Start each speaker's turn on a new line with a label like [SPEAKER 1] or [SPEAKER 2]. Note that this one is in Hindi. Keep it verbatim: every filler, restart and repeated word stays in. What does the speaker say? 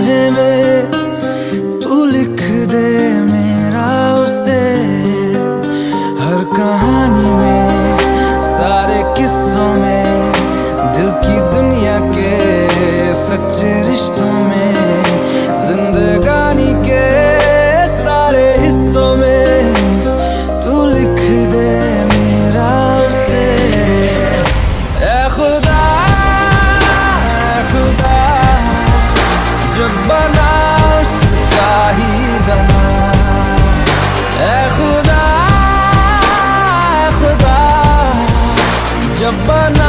[SPEAKER 1] लम्हे में तू लिख दे मेरा उसे, हर कहानी में सारे किस्सों में दिल की दुनिया के सच्चे रिश्तों में, जिंदगानी के सारे हिस्सों में तू लिख दे मेरा उसे। ऐ खुदा ऐ खुदा जब बना उसका ही बना, ऐ खुदा ऐ खुदा जब बना